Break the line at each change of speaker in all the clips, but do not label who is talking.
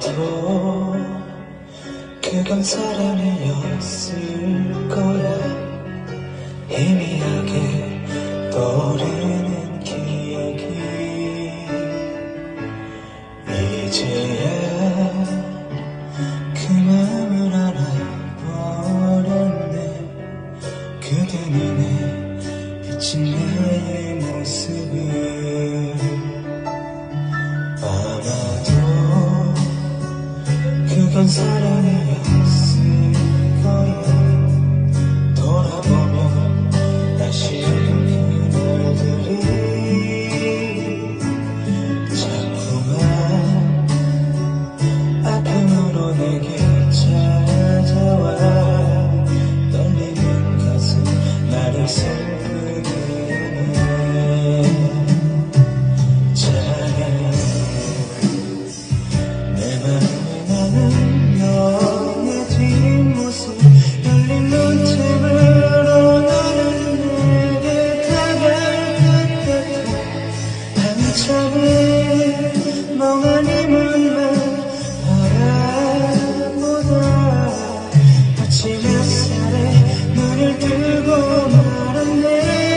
아마도 그건 사랑이었을 거야. 희미하게 떠오르는 기억이 이제야 그 마음을 알아버렸네. 그대 눈에 비친 나의 모습을 아마도 그건 사랑이었을 거야. 돌아보면 아쉬운 그날들이 자꾸만 아픔으로 내게 찾아와. 떨리는 가슴 나를 슬프게 하네. 내 맘에 나는 너의 뒷모습 열린 눈틈으로 너는 내게 다가갈 것 같아. 한참을 멍하니 문만 바라보다 마치 몇 살에 눈을 뜨고 말았네.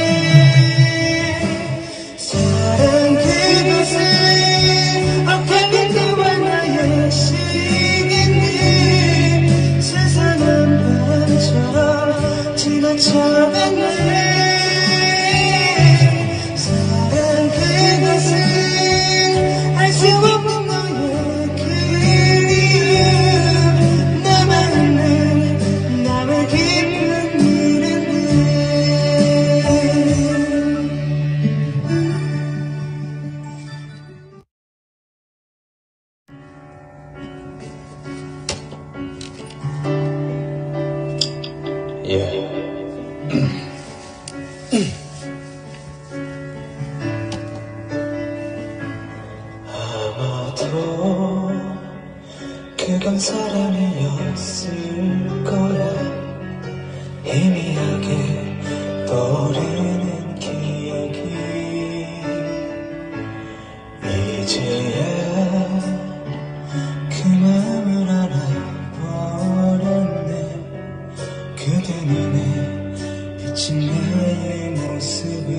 사랑 그것은 어깨 그와 나의 시기니 세상은 바람처럼 지나쳐갔네. 사랑 그것은 알 수 없는 너의 그리움. 남아있는 남의 깊은 미련들. 아마도 그건 사랑이었을 거야. 희미하게 떠오르는 기억이 이제야 그 마음을 알아버렸네. 그대 눈에 비친 나의 모습을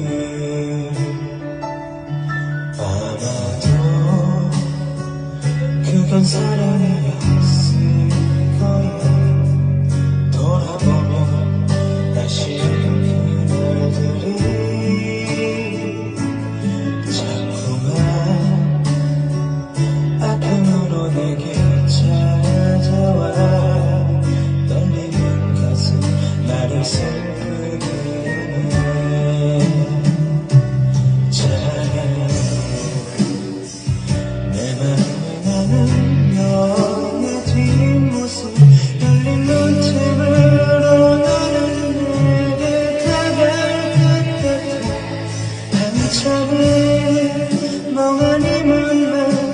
아마도 그건 사랑이었을 거야. 돌아보면 아쉬운 그날들이 자꾸만 아픔으로 내게 찾아와. 떨리는 가슴 나를 슬프게 하네. 내 맘에 나는 너의 뒷모습 열린 눈틈으로 너는 내게 다가갈 것 같아. 한참을 멍하니 문만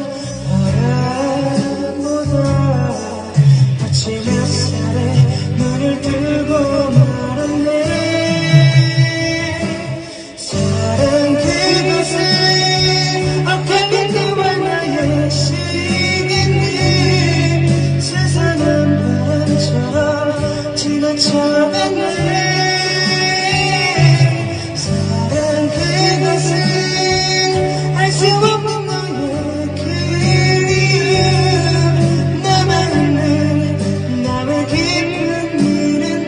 바라보다 마치 몇 살에 눈을 뜨고 말았네. 사랑 그것은 어깨 그와 나의 시기니 세상은 바람처럼 지나쳐갔네. 사랑 그것은 알 수 없는 너의 그리움. 남아있는 남의 깊은 미련들.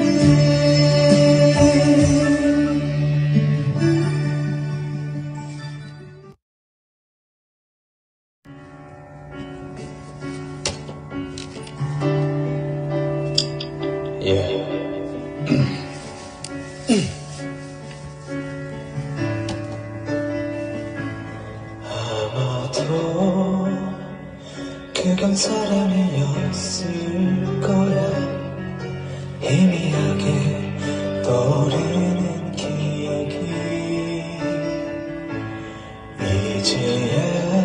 아마도 그건 사랑이었을 거야. 희미하게 떠오르는 기억이 이제야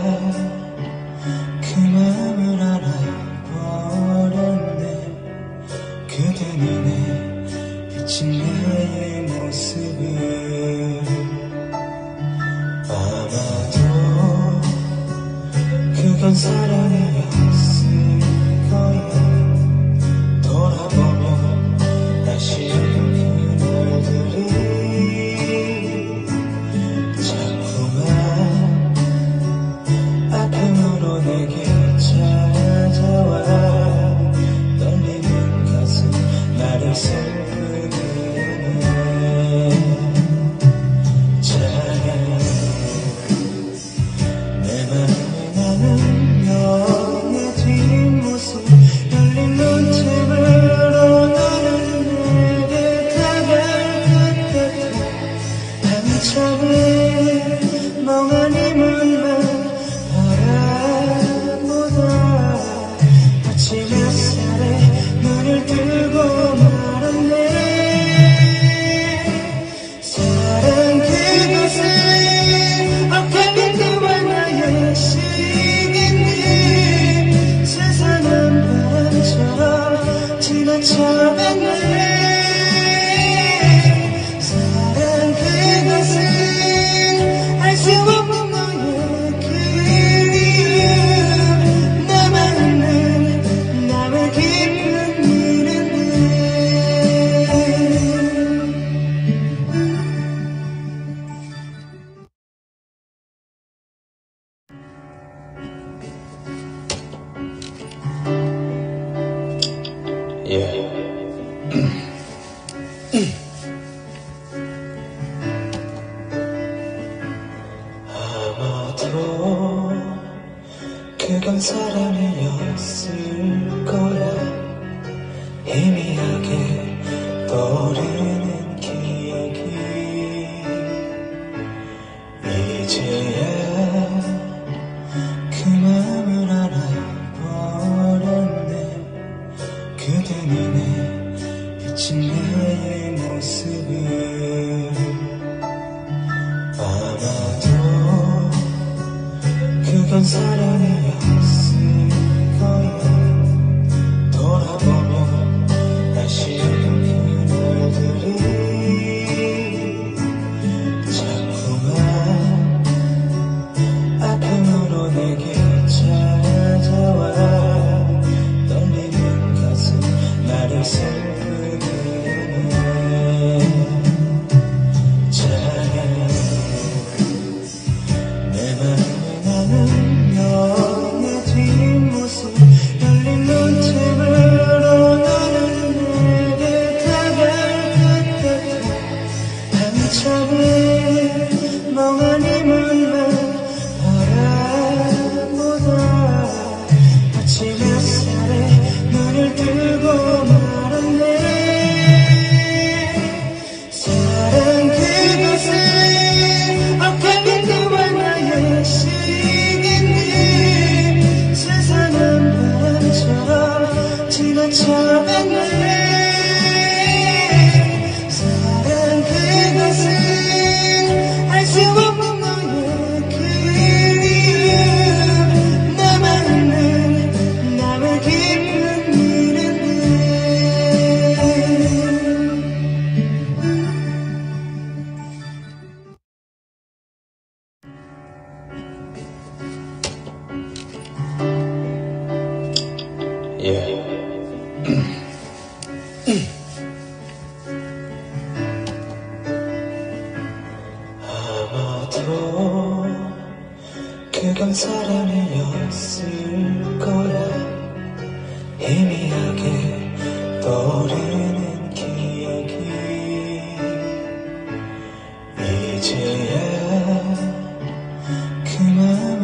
그 마음을 알아버렸네. 그대 눈에 비친 나의 모습을 아마도 그건 사랑이었을 아마도 그건 사랑이었을 거야. 희미하게 떠오르는 기억이 이제야 그 마음을 알아버렸네. 그대 눈에 비친 나의 모습을 아마도 그건 사랑이었을 거야. 돌아보면 아쉬운 그날들이 자꾸만 아픔으로 내게 찾아와. 떨리는 가슴 나를 슬프게 해. 내 맘에 나는 너의 뒷모습 열린 눈틈으로 너는 내게 다가갔다고 한참을 멍하니 문만 바라보다 마치 몇 살에 눈을 뜨고 말았네. 사랑 그것은 엇갈린 너와 나의 시기니 세상은 바람처럼 지나쳐갔네. 사랑 그것은 알 수 없는 너의 그리움 남아있는 남의 깊은 미련들. 아마도 그건 사랑이었을 거야. 희미하게 떠오르는 기억이 이제야 그 마음을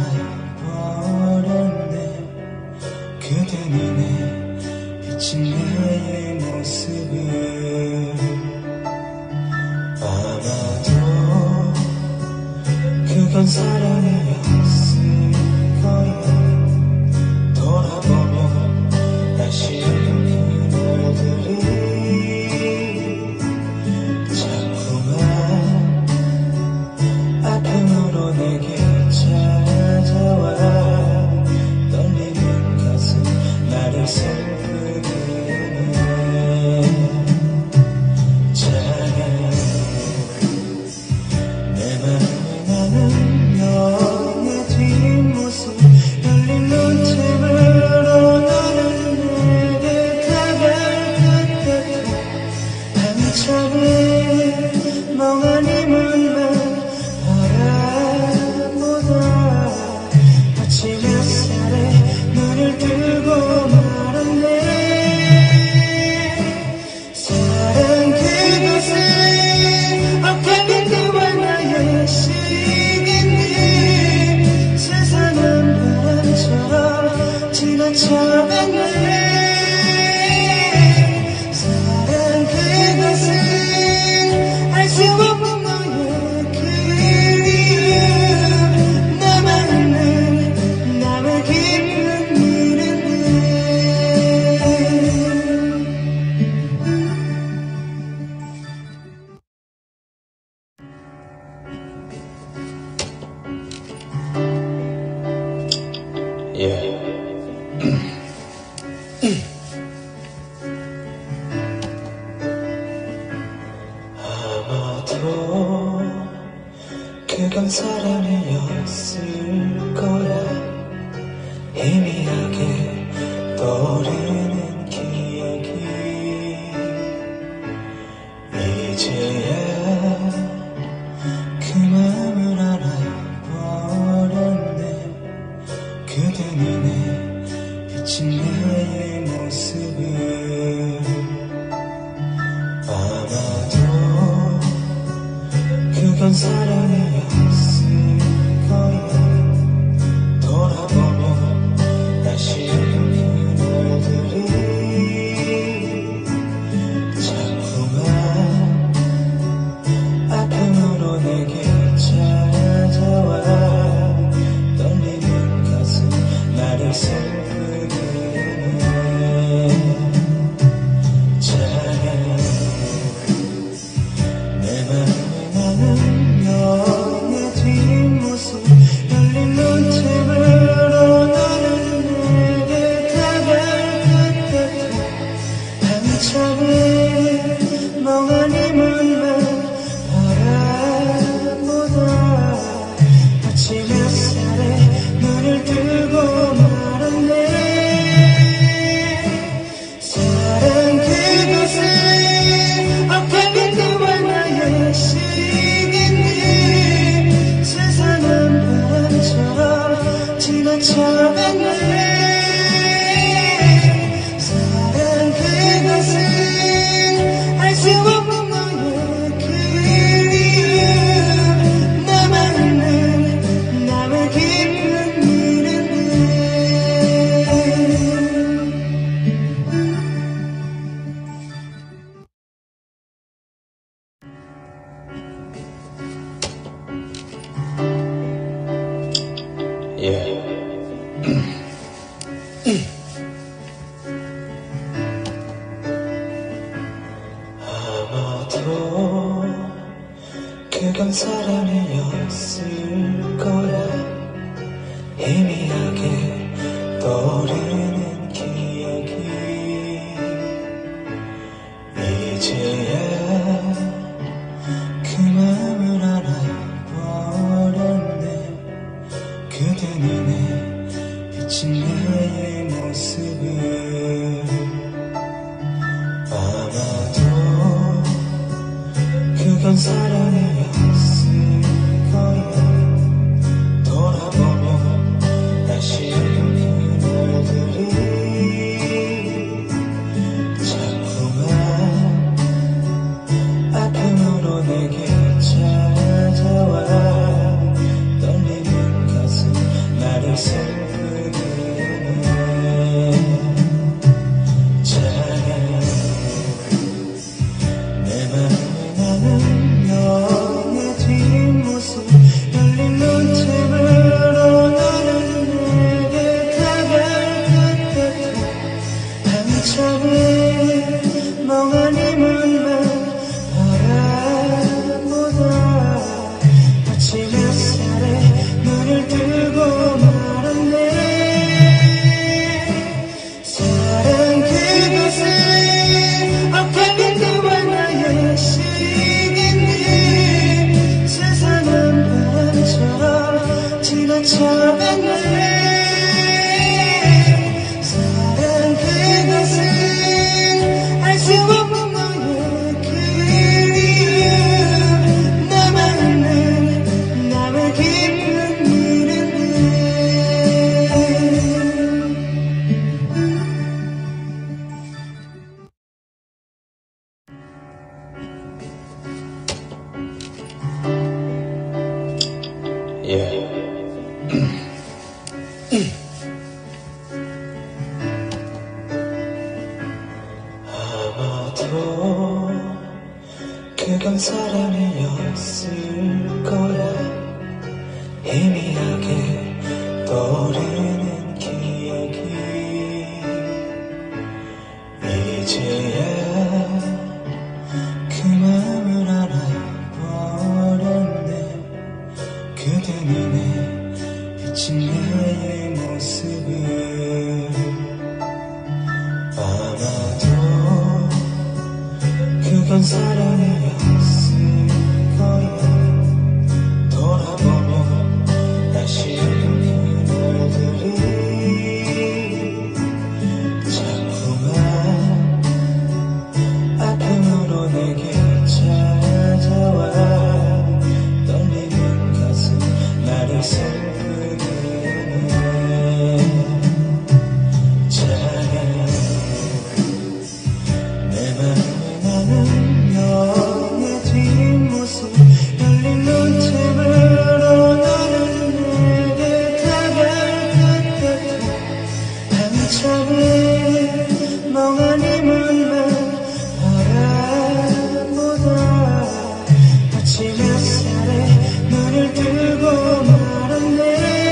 알아버렸네. 그대 눈에 비친 나의 모습을 아마도 그건 사랑이었을 거야. 돌아보면 아쉬운 그날들이 자꾸만 아픔으로 내게 찾아와. 떨리는 가슴 나를 슬프게 해. 내 맘에 나는 너의 뒷모습 열린 눈틈으로 너는 내게 다가갔다고 한참을 멍하니 문만 바라보다 마치 몇 살에 눈을 뜨고 말았네. 사랑 그것은 엇갈린 너와 나의 시기니 세상은 바람처럼 지나쳐갔네. 사랑 그것은 알 수 없는 너의 그리움 남아있는 남의 깊은 미련들. 아마도 그건 사랑이었을 거야. 희미하게 떠오르는 기억이 이제야 그 마음을 알아버렸네. 그대 눈에 비친 나의 모습을 그건 사랑이었을 거야. 돌아보면 아쉬운 그날들이 자꾸만 아픔으로 내게 찾아와. 떨리는 가슴 나를 슬프게 해. 내 맘에 나는 너의 뒷모습 열린 눈틈으로 너는 내게 다가갈 듯 한참을 멍하니 문만 바라보다 마치 몇 살에 눈을 뜨고 말았네. 사랑 그것은 어깨 그와 나의 시기니 세상은 바람처럼 지나쳐갔네. 사랑 그것은 알 수 없는 너의 그리움 남아있는 남의 깊은 미련들. 아마도 그건 사랑이었을 거야. 희미하게 떠오르는 기억이 이제야 그 마음을 알아버렸네. 그대 눈에 비친 나의 모습을 아마도 그건 사랑이었을 거야. 돌아보면 아쉬운 그날들이 자꾸만 아픔으로 내게 찾아와. 떨리는 가슴 나를 슬프게 해. 내 맘에 나는 너의 뒷모습 열린 눈틈으로 너는 내게 다가갈 듯 한참을 멍하니 문만 바라보다 마치 몇 살에 눈을 뜨고 말았네. 사랑 그것은 어깨 그와 나의 시기니 세상은 바람처럼 지나쳐갔네. 사랑 그것은 알 수 없는 너의 그리움 남아있는 남의 깊은 미련들. 아마도 그건 사랑이었을 거야. 희미하게 떠오르는 기억이 이제야 그 마음을 알아버렸네. 그대 눈에 비친 나의 모습을 아마도 그건 사랑이었을 거야. 돌아보면 아쉬운 그날들이 자꾸만 아픔으로 내게 찾아와. 떨리는 가슴 나를 슬프게 해. 내 맘에 나는 너의 한참을 멍하니 문만 바라보다 마치 몇 살에 눈을 뜨고 말았네.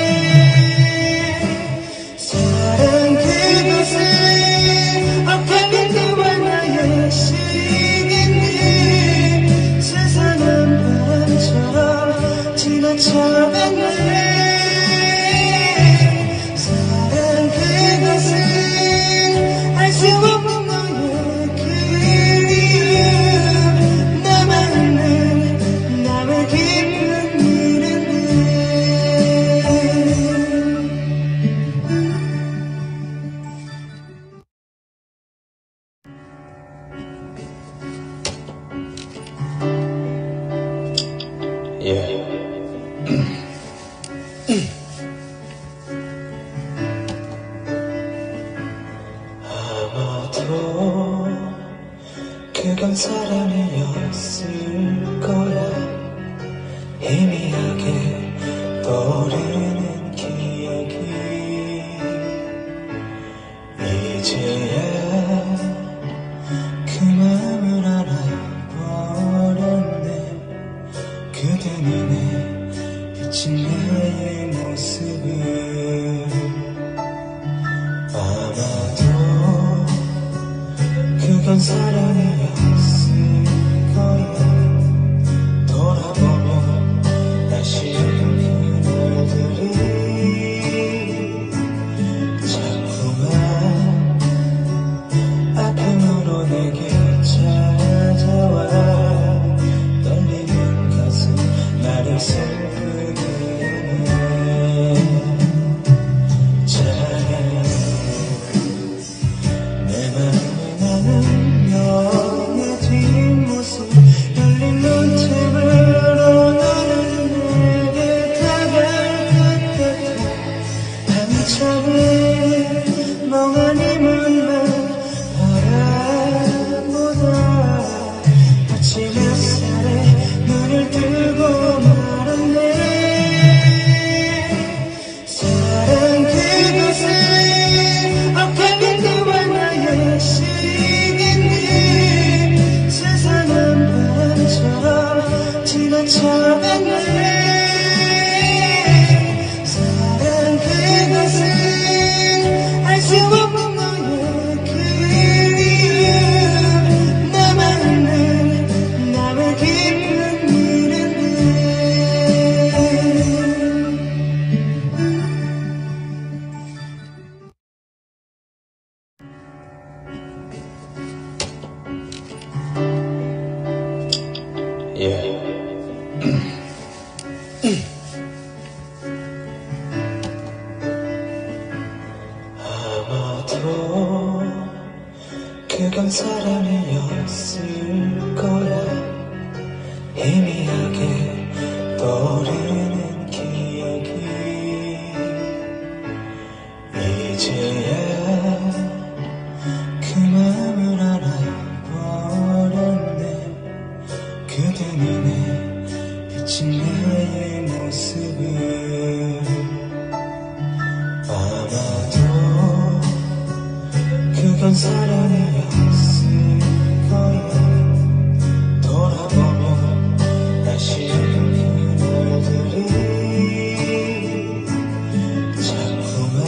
사랑 그것은 엇갈린 그와 나의 시기니 세상은 바람처럼 지나쳐가네. 아마도 그건 사랑이었을 거야. 희미하게 떠오르는 기억이 이제야 그 마음을 알아버렸네. 그대 눈에 비친 나의 모습을 아마도 그건 사랑이었을 거야. 돌아보면 아쉬운 그날들이 자꾸만 아픔으로 내게 찾아와. 떨리는 가슴 나를 슬프게 하네. 내 맘에 나는 너의 뒷모습 열린 눈틈으로 너는 내게 다가갈 것 같아. 한참을 멍하니 문만 바라보다 마치 몇 살에 눈을 뜨고 말았네. 사랑 그것은 엇갈린 그와 나의 시기니 세상은 바람처럼 지나쳐가네. 사랑 그것은 알 수 없는 너의 그리움 남아있는 남의 깊은 미련들. 아마도 그건 사랑이었을 거야. 희미하게 떠오르는 기억이 이제야 그 마음을 알아버렸네. 그대 눈에 비친 나의 모습을 아마도 그건 사랑이었을 거야. 돌아보면 아쉬운 그날들이 자꾸만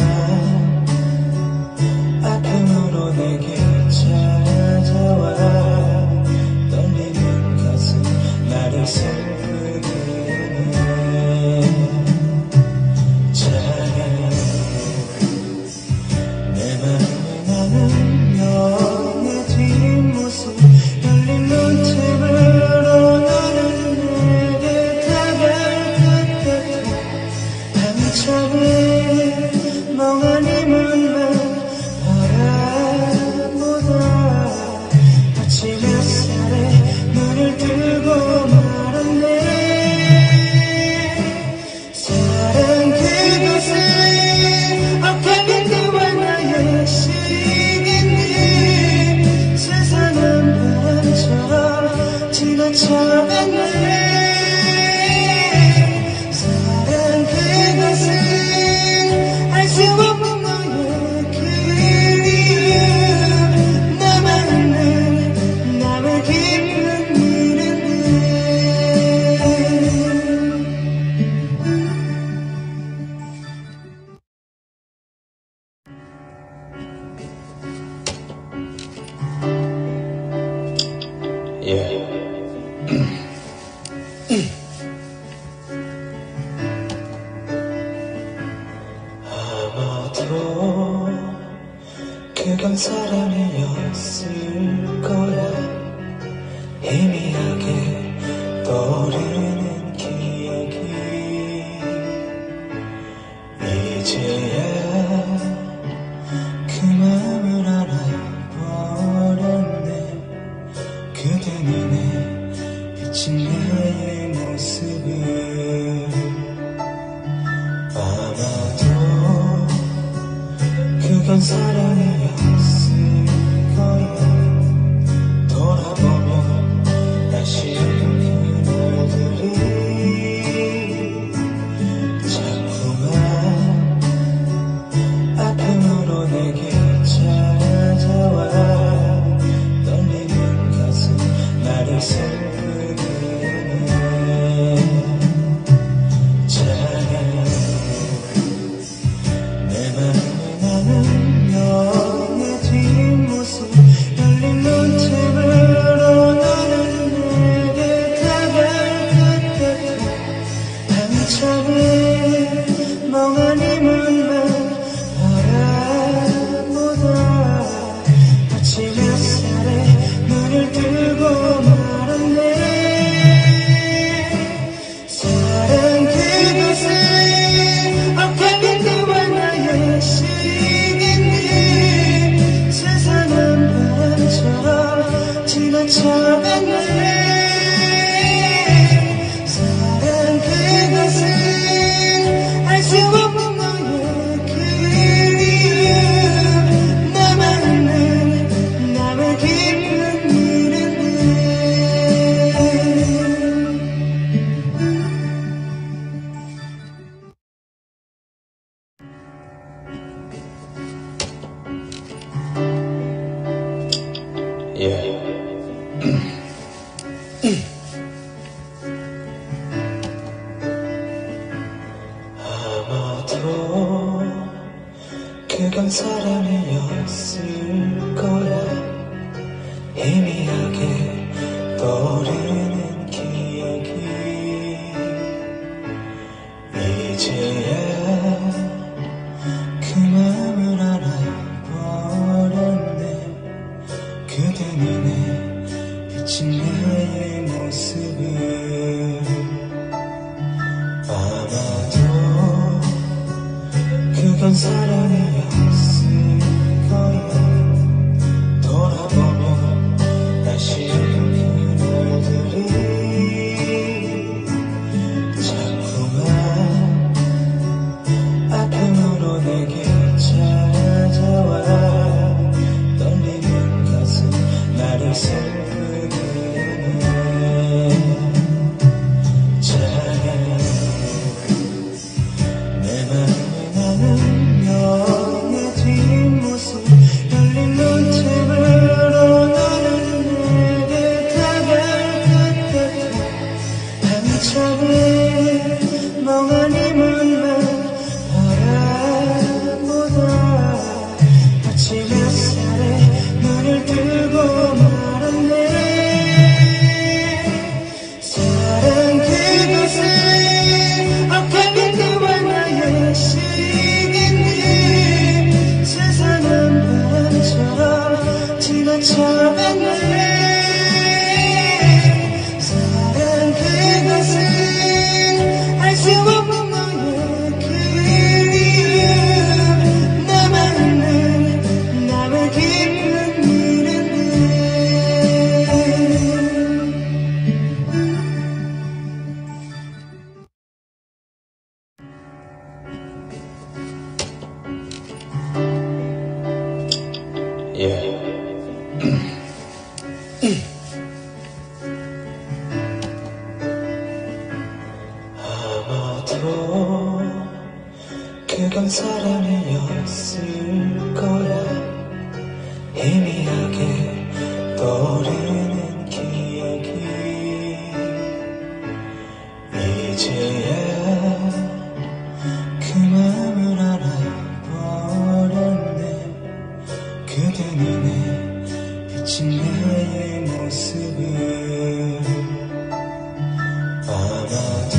아픔으로 내게 찾아와. 떨리는 가슴 나를 슬프게 하네. 내 맘에 나는 너의 그건 사랑이었을 거야. 희미하게 떠오르는 기억이 이제야 그 마음을 알아버렸네. 그대 눈에 비친 나의 모습을 아마도 그건 사랑이었을 거야. 돌아보면 아쉬운 그날들이 자꾸만 아픔으로 내게 찾아와. 떨리는 가슴 나를 슬프게 하네. 내 맘에 나는 너의 뒷모습 열린 문틈으로 너는 내게 다가올 것 같아. 한참을 멍하니 문만 바라보다 마치 몇 살에 눈을 뜨고 말았네. 사랑 그것은 엇갈린 너와 나의 시기니 세상은 바람처럼 지나쳐갔네. 사랑 그것은 알 수 없는 너의 그리움. 남아있는 남의 깊은 미련들. 아마도 그건 사랑이었을 거야. 희미하게 떠오르는 기억이 이제야 그 마음을 알아버렸네. 그대 눈에 비친 나의 모습을 아마도 그건 사랑이었을 거야. 돌아보면 아쉬운 그날들이 자꾸만 아픔으로 내게 찾아와. 떨리는 가슴 나를 슬프게 하네. 내 맘에 나는 너의 뒷모습 열린 문틈으로 너는 내게 다가올 것 같아. 한참을 멍하니 문만 바라보다 마치 몇 살에 눈을 뜨고 말았네. 사랑 그것은 엇갈린 너와 나의 시기니 세상은 바람처럼 지나쳐갔네. 사랑 그것은 알 수 없는 너의 그리움. 남아있는 남의 깊은 미련들. 아마도 그건 사랑이었을 거야. 희미하게 떠오르는 기억이 이제야 그 마음을 알아버렸네. 그대 눈에 비친 나의 모습을 아마도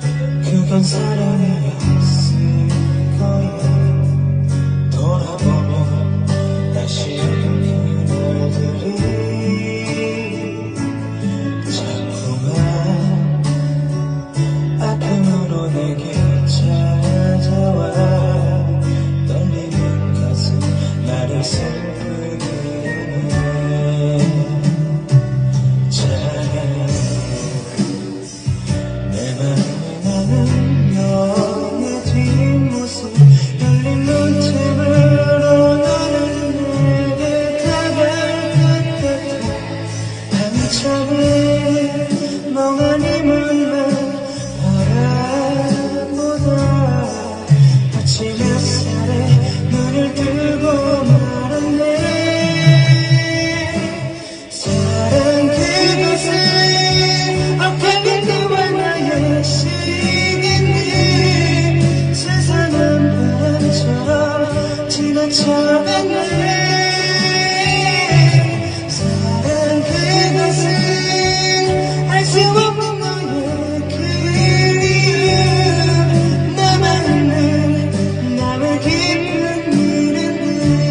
그건 사랑이었을 거야. 돌아보면 지나쳐가네. 사랑 그것은 알 수 없는 너의 그리움. 나만은 남의 깊은 일인데.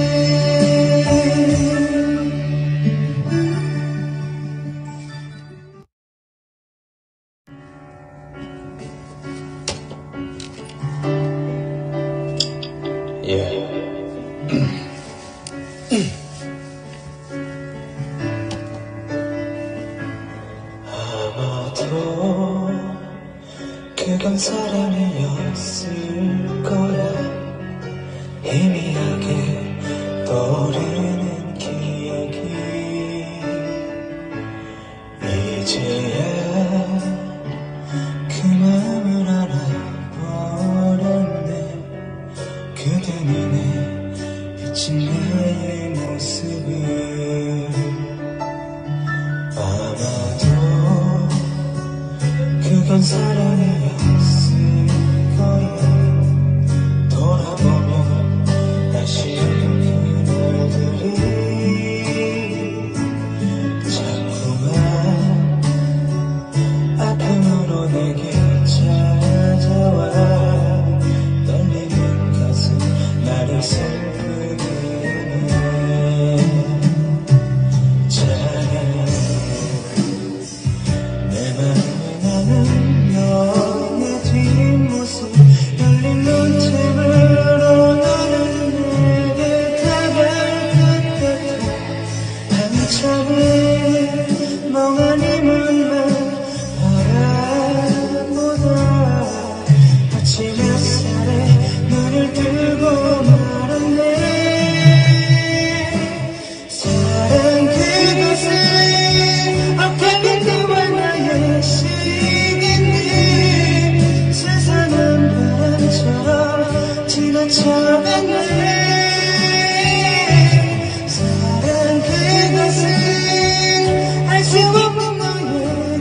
Yeah. 아마도 그건 사랑이었을 거야. 희미하게 떠오르는 기억이 이제야 그 마음을 알아버렸네. 그대 눈에 비친 나의 모습을. 아마도 그건 사랑이었을 거야. 돌아보면 아쉬운 그날들이 자꾸만 아픔으로 내게 찾아와. 떨리는 가슴 나를 슬프게 해. 내 맘에 나는 너의 뒷모습. 열린 눈틈으로 너는 내게 다가갈 것 같아. 한참을 멍하니 문만 바라보다 마치 몇 살에 눈을 뜨고 말았네. 사랑 그것은 어깨는 그와 나의 시기니. 세상은 바람처럼 지나쳐가네. 사랑 그것은 알 수 없는 너의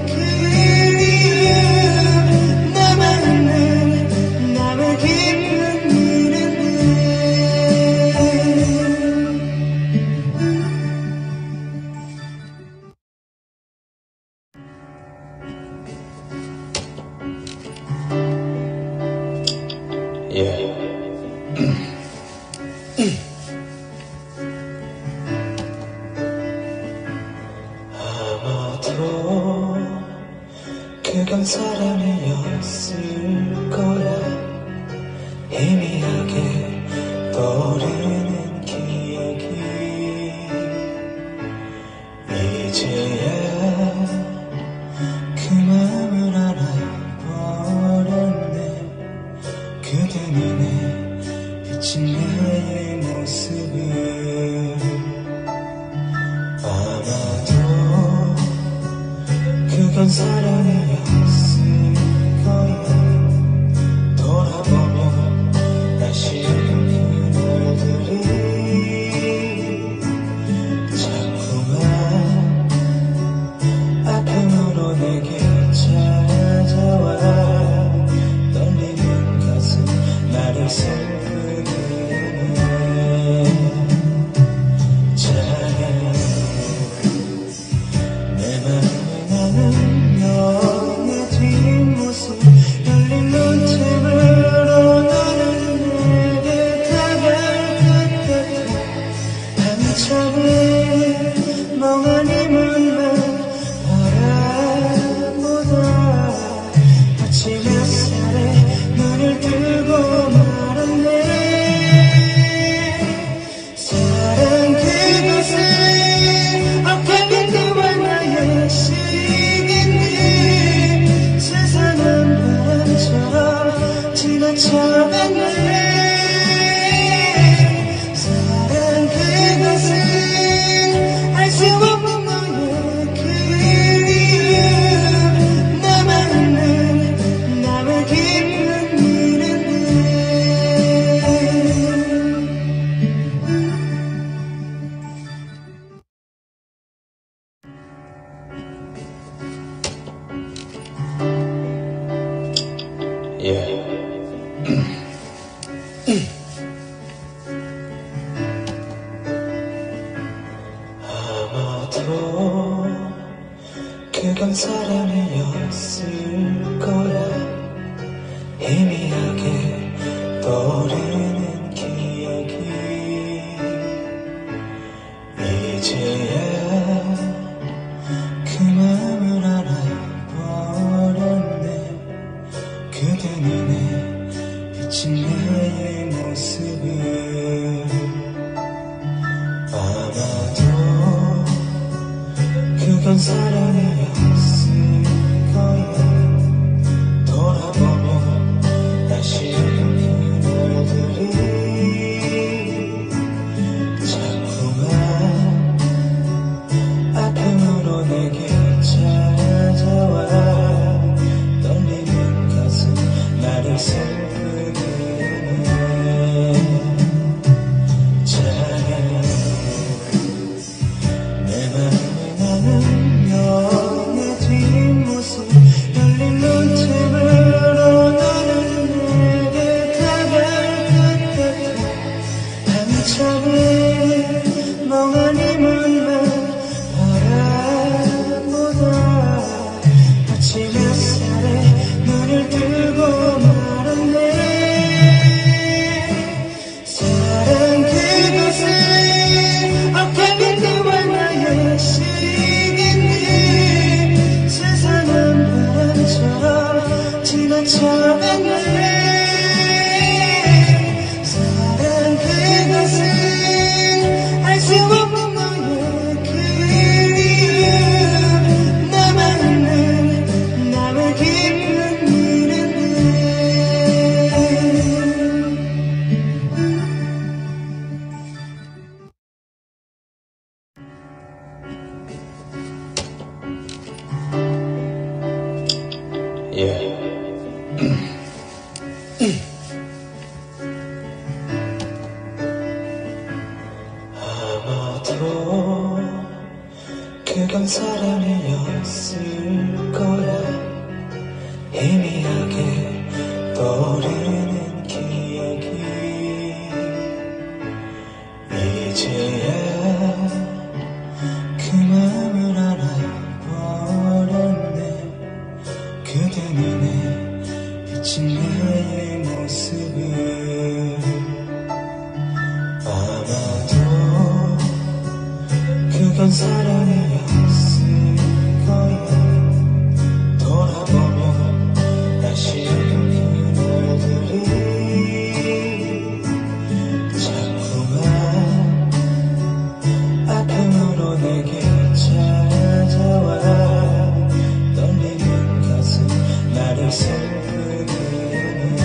그리움. 나만은 남의 깊은 일인데. Yeah. 아마도 그건 사랑이었을 거야. 희미하게 떠오르는 기억이 이제야 그 마음을 알아버렸네. 그대 눈에 비친 나의 모습을. 아마도 그건 사랑이었을 거야. 돌아보면 아쉬운 그날들이 자꾸만 아픔으로 내게 찾아와. 떨리는 가슴 나를 슬프게 해. 내 맘에 나는 너 아마도 그건 사랑이었을 거야. 희미하게 떠오르는 기억이 이제야 그 마음을 알아버렸네. 그대 눈에 비친 나의 모습을 아마도 그건 사랑이었을 거야. 돌아보면 아쉬운 그날들이 자꾸만 아픔으로 내게 찾아와. 떨리는 가슴 나를 슬프게 해. 내 맘에 나는 너의 뒷모습 열린 눈틈으로 너는 내게 다가갈 것 같아. 한참을 멍하니 문만 바라보다 마치 몇 살에 눈을 뜨고 말았네. 사랑 그것은 엇갈린 너와 나의 시기니 세상은 바람처럼 지나쳐갔네. 사랑 그것은 알 수 없는 너의 그리움 남아있는 남의 깊은 미련들. 아마도 그건 사랑이었을 거야. 희미하게 떠오르는 기억이 이제야 그 마음을 알아버렸네. 그대 눈에 비친 나의 모습을 아마도 그건 사랑이었을 거야. 돌아보면 아쉬운 그날들이 자꾸만 아픔으로 내게 찾아와. 떨리는 가슴 나를 슬프게 해.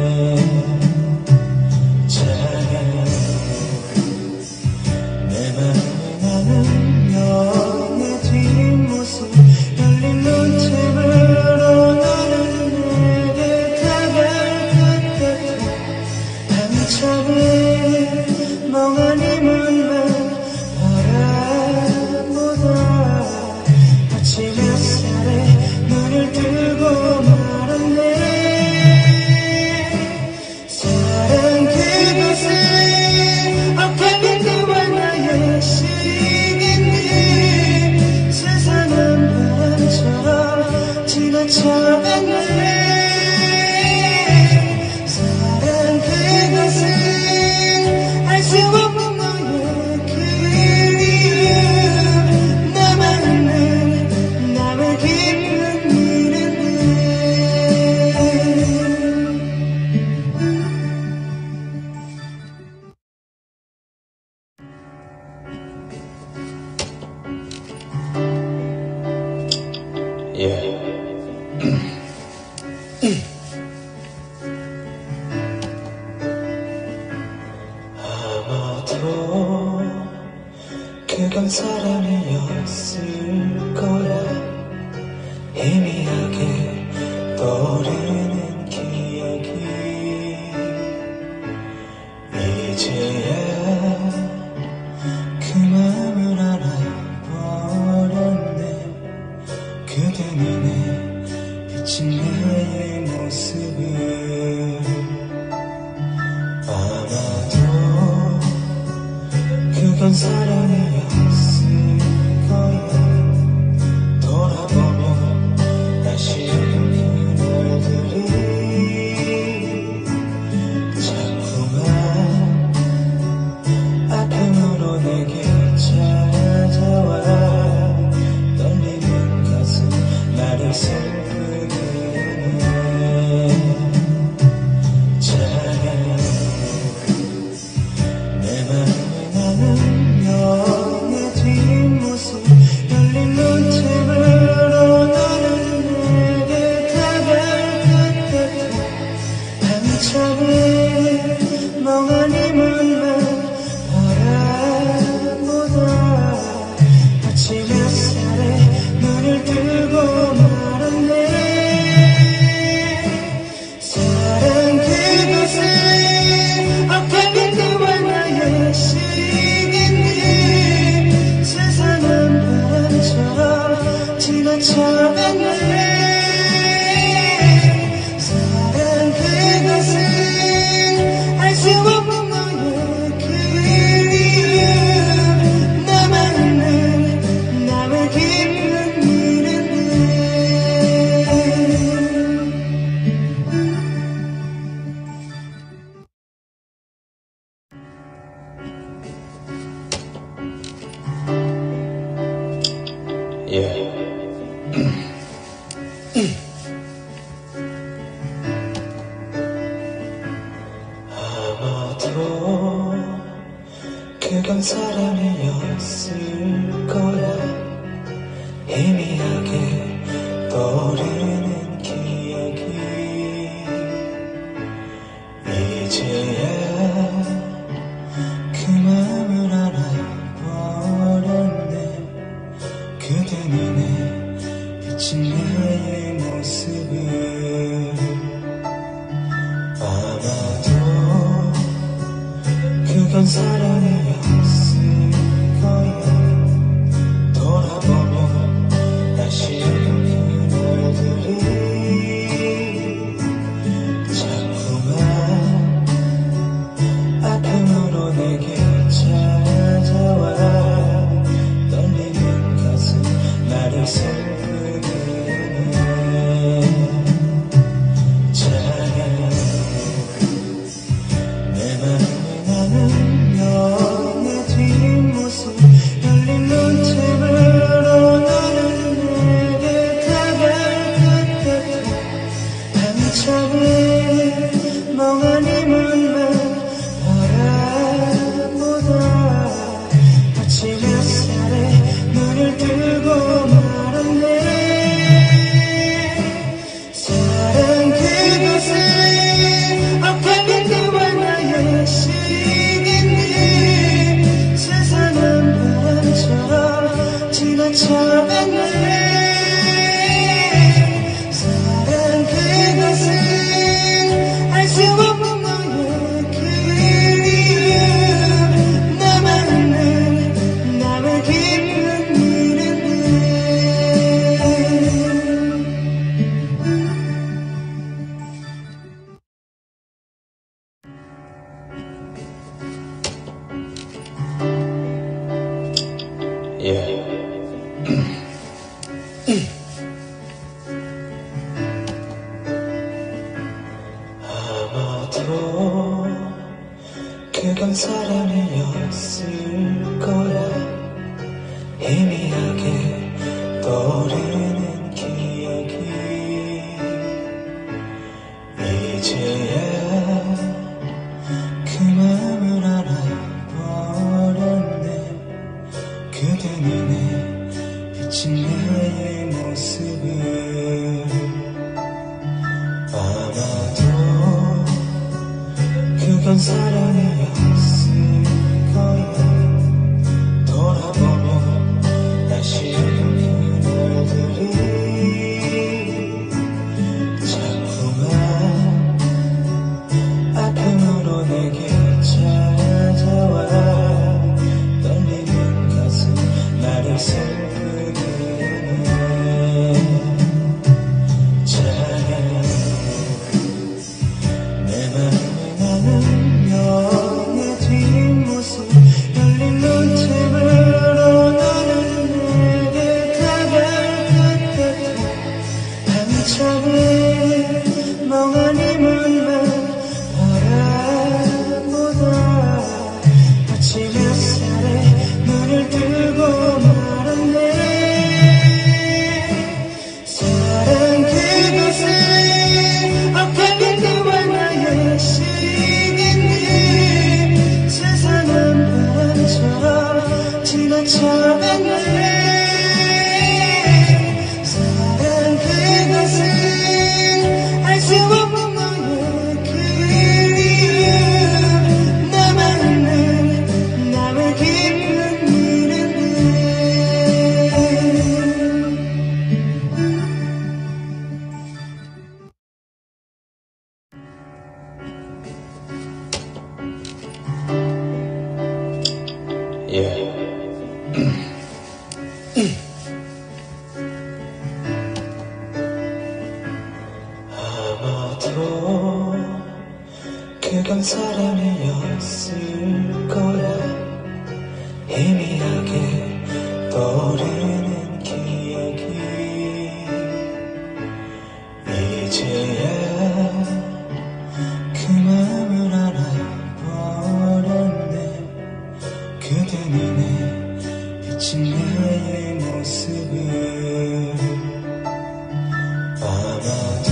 내 맘에 나는 너의 뒷모습 열린 눈틈으로 너는 내게 다가갈 것 같아. 한참을 멍하니 문만 바라보다 마치 몇 살에 눈을 뜨고 말았네. 사랑 그것은 엇갈린 너와 나의 시기니 세상은 바람처럼 지나쳐갔네. 사랑 그것은 알 수 없는 너의 그리움 남아있는 남의 깊은 미련들. 아마도 그건 사랑이었을 거야. 희미하게 떠오르는 기억이 이제야 그 마음을 알아버렸네. 그대 눈에 비친 나의 모습을 아마도 그건 사랑이었을 거야. 그건 사랑이었을 거야. 희미하게 떠오르는 기억이 이제야 그 마음을 알아버렸네. 그대 눈에 비친 나의 모습을 아마도 그건 사랑이었을 거야. 돌아보면 아쉬운 그날들이 자꾸만 아픔으로 내게 찾아와. 떨리는 가슴 나를 슬프게 해. 차라리 내 맘에 나는 너의 뒷모습 열린 눈틈으로 너는 내게 다가갈 것 같아. 한참을 멍하니 문만 바라보다 마치 몇 살에 눈을 뜨고 말았네. 사랑 그것은 엇갈린 너와 나의 시기니 세상은 바람처럼 지나쳐갔네. 사랑 그것은 알 수 없는 너의 그리움. 나만은 남의 깊은 일인데. 아마도 그건 사랑이었을 거야. 희미하게 떠오르는 기억이 이제야 그 마음을 알아버렸네. 그대 눈에 비친 나의 모습을 아마도 그건 사랑이었을 거야. 돌아보면 아쉬운 그날들이 자꾸만 아픔으로 내게 찾아와. 떨리는 가슴 나를 슬프게 해. 차라리 내 맘에 나는 너의 뒷모습 열린 눈틈으로 너는 내게 다가갈 것 같아. 한참을 멍하니 문만 바라보다 마치 몇 살에 눈을 뜨고 말았네. 사랑 그것은 엇갈린 너와 나의 시기니 세상은 바람처럼 지나쳐갔네. 사랑 그것은 알 수 없는 너의 그리움. 나만은 남의 깊은 일인데. 아마도 그건 사랑이었을 거야. 희미하게 떠오르는 기억이 이제야 그 마음을 알아버렸네. 그대 눈에 비친 나의 모습을 아마도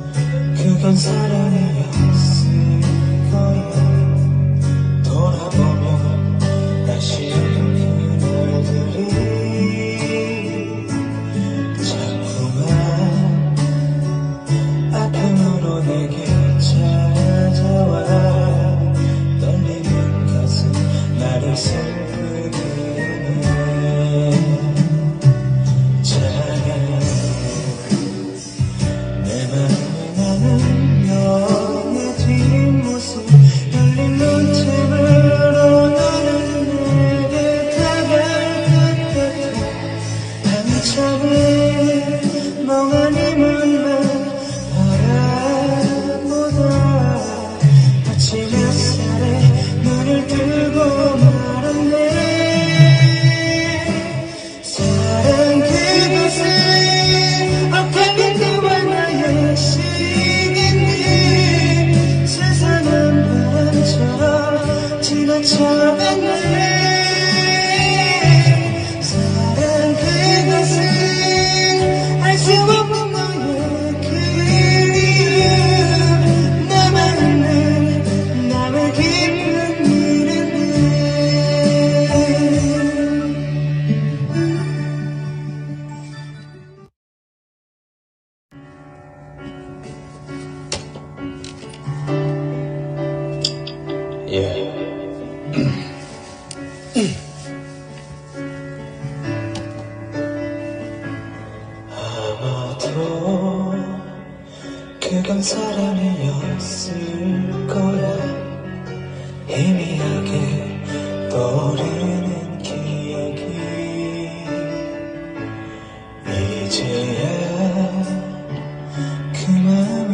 그건 사랑이었을 거야. 돌아보 슬프게 하네. 차라리 내 맘에 나는 너의 뒷모습 열린 눈집으로 너는 내게 다가갈 것 같아. 한참을 멍하니 문만 바라보다 마치 몇 살에 눈을 뜨고 말았네. 사랑 그것은 엇갈린 너와 나의 시기니 세상은 바람처럼 지나쳐갔네. 사랑 그것은 알 수 없는 너의 그리움 남아있는 남의 깊은 미련들. Yeah. 아마도 그건 사랑이었을 거야. 희미하게 떠오르는 기억이 이제야 그 마음을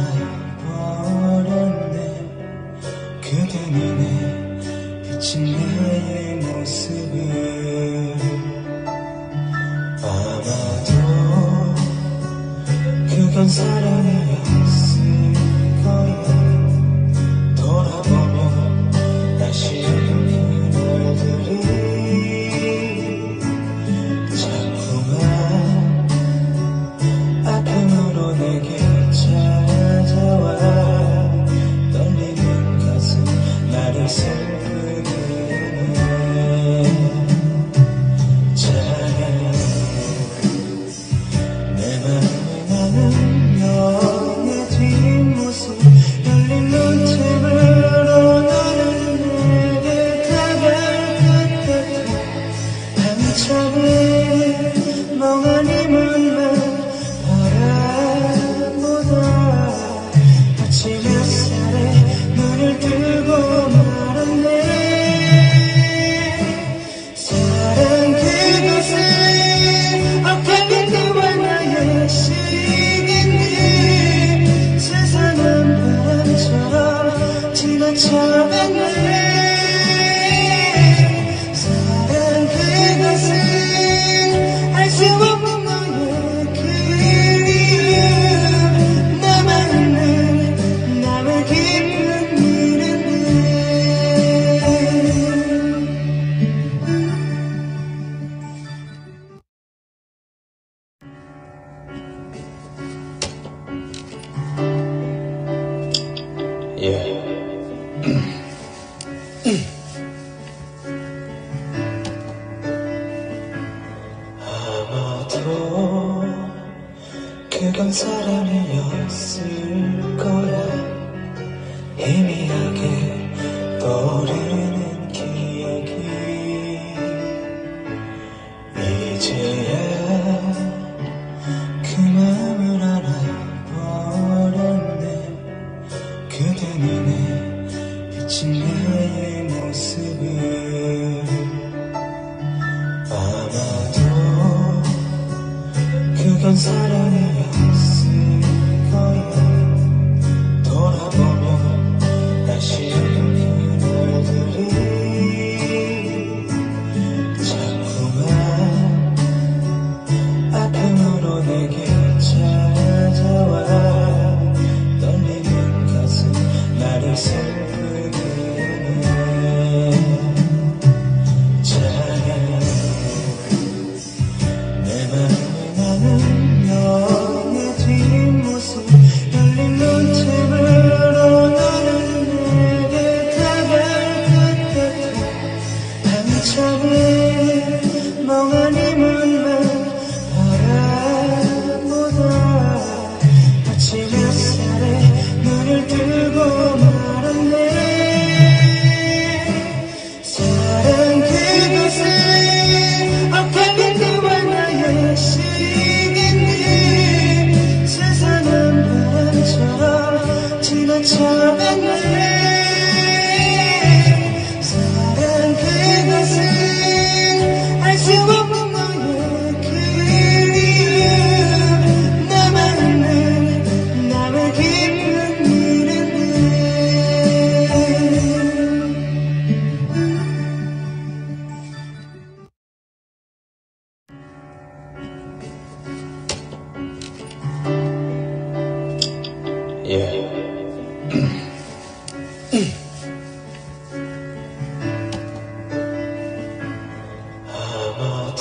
알아버렸네. 그대 눈에 비친 나의 모습을 아마도 그건 사랑이었을 거야. 돌아보면 아쉬운 그날들이 자꾸만 아픔으로 내게 찾아와. 떨리는 가슴 나를 슬프게 하네. 내 맘에 나는 너의 뒷모습 열린 눈집으로 너는 내게 다가갈 것 같아. 한참을 멍하니 문만 바라보다 마치 몇 살에 눈을 뜨고 말았네. 사랑 그것은 엇갈린 너와 나의 시기니 세상은 바람처럼 지나쳐갔네. 사랑 그것은 알 수 없는 너의 그리움 남아있는 남의 깊은 미련들. Yeah. 아마도 그건 사랑이었을 거야. 희미하게 떠오르는 기억이 이제야 그 마음을 알아버렸네. 그대 눈에 비친 나의 모습을 아마도 그건 사랑이었을 거야. 돌아보면 아쉬운 그날들이 자꾸만 아픔으로 내게 찾아와. 떨리는 가슴 나를 슬프게 하네. 내 맘에 나는 너의 뒷모습 열린 눈집으로 너는 내게 다가갈 것 같아. 한참을 멍하니 문만 바라보다 마치 몇 살에 눈을 뜨고 말았네. 사랑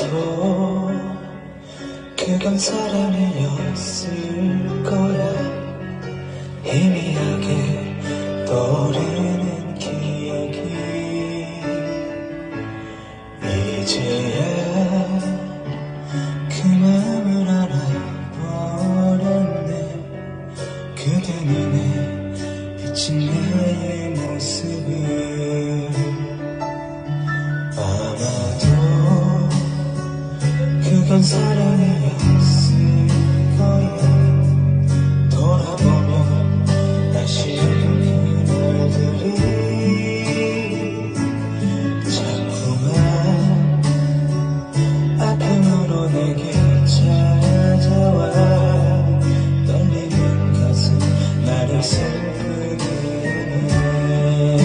아마도 그건 사랑이었을 거야. 희미하게 떠오르는 기억이 이제야 그 마음을 알아버렸네. 그대 눈에 비친 나의 모습을 아마도 그건 사랑이었을 거야. 돌아보면 아쉬운 그날들이 자꾸만 아픔으로 내게 찾아와. 떨리는 가슴 나를 슬프게 하네.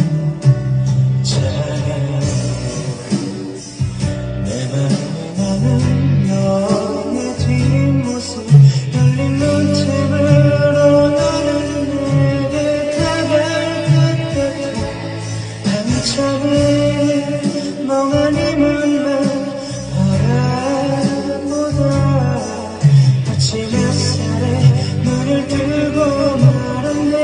내 맘에 나는 너의 뒷모습 열린 눈틈으로 너는 내게 다가갈 것 같아. 한참을 멍하니 문만 바라보다 마치 몇 살에 눈을 뜨고 말았네.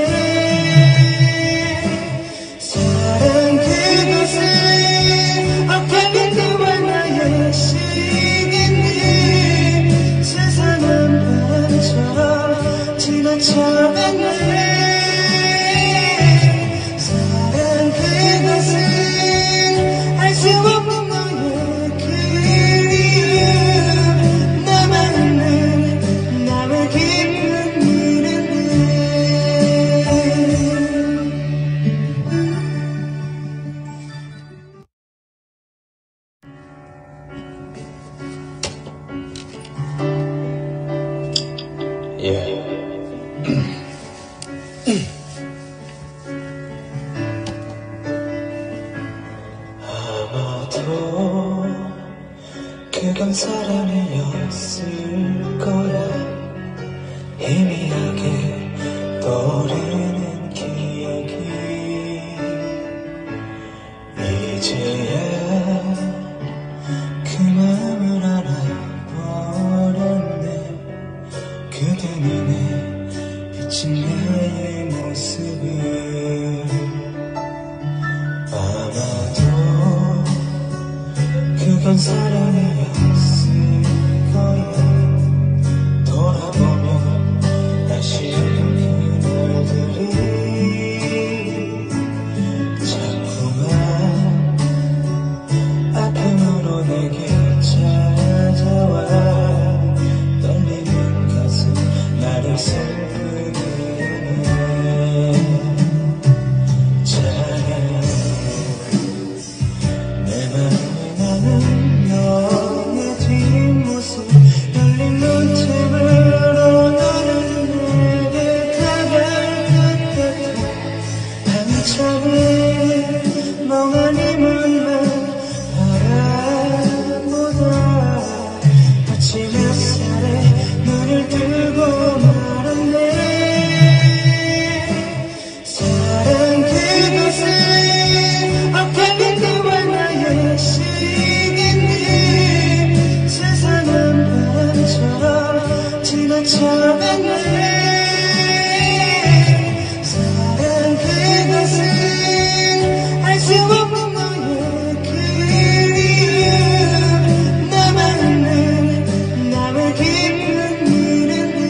사랑 그것은 어깨 그와 나의 시기니 세상은 바람처럼 지나쳐갔네. 사랑 그것은 알 수 없는 너의 그리움. 나만은 남의 깊은 미련들. 아마도 그건 사랑이었을 거야. 희미하게 떠오르는 기억이 이제야 그 마음을 알아버렸네. 그대 눈에 비친 나의 모습을 아마도 그건 사랑이었을 거야. 돌아보면 아쉬운 그날들이 자꾸만 아픔으로 내게 찾아와. 떨리는 가슴 나를 슬프게 하네. 내 맘에 나는 너의 뒷모습 열린 눈틈으로 너는 내게 다가갈 것 같아. 한참을 멍하니 문만 바라보다 마치 몇 살에 눈을 뜨고 말았네. 사랑 그것은 어깨 그와 나의 시기니 세상은 바람처럼 지나쳐갔네. 사랑 그것은 알 수 없는 너의 그리움. 나만은 남의 깊은 미련들.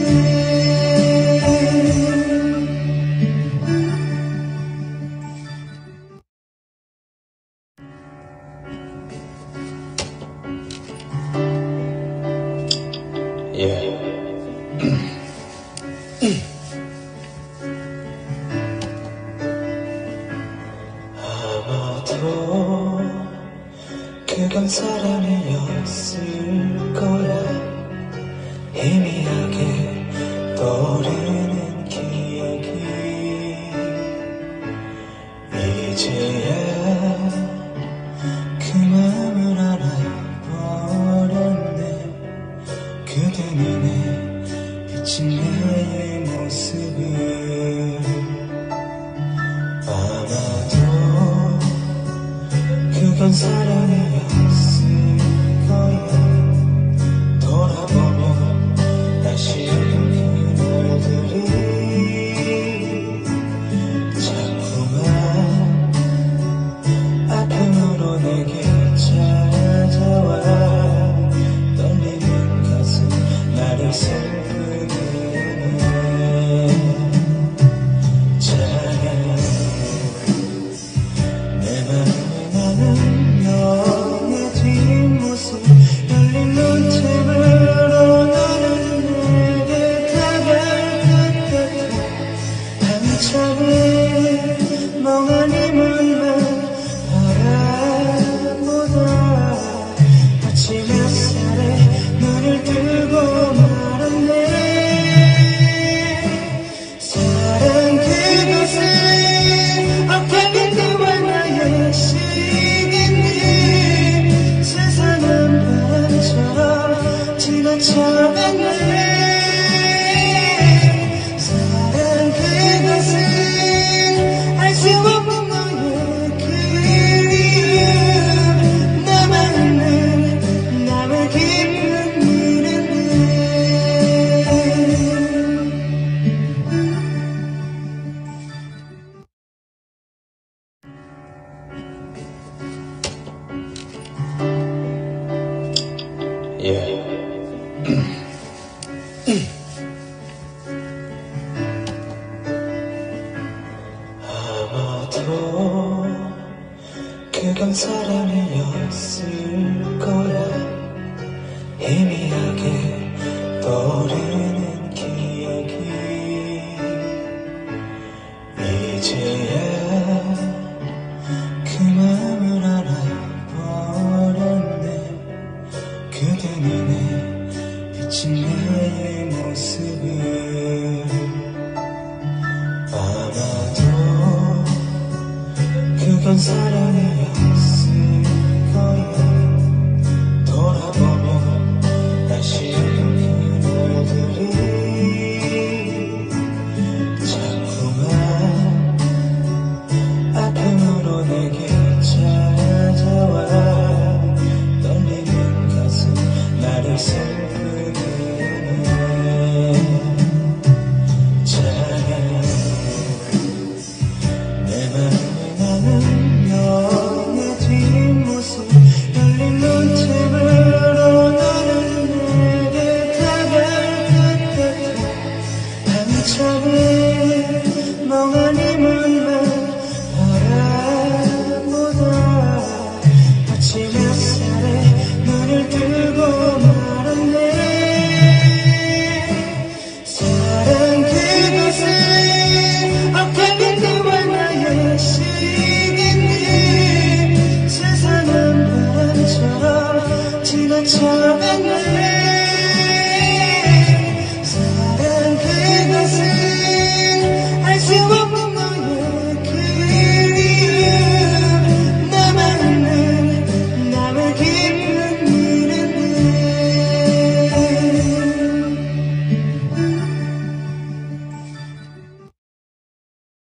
아마도 그건 사랑이었을 거야. 희미하게 떠오르는 기억이 이제야 그 마음을 알아버렸네. 그대 눈에 비친 나의 모습을 아마도 그건 사랑이었을 거야. 잠깐 사랑이었을 거야. 희미하게 떠오르는